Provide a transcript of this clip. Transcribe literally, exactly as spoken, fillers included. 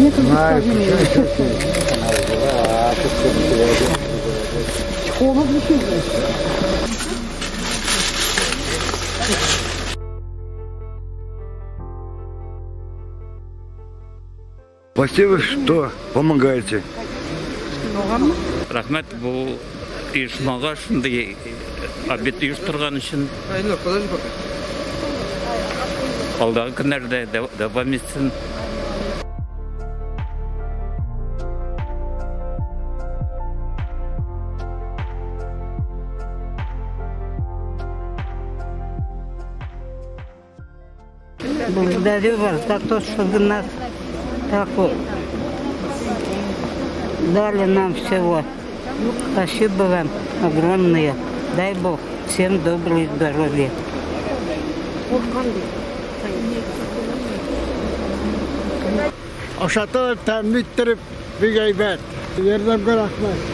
Нет, он холодно. Спасибо, что помогаете. Рахмет, бұл ұйышмаға шындай обед ұйыштырған үшін. Алдағы күндерде давам етсін. Благодарю вас за то, что вы нас так дали нам всего. Спасибо вам огромное. Дай Бог всем доброго здоровья. Aşağıda təmin etdirib bir qeybət. Yerdən bırakmaz.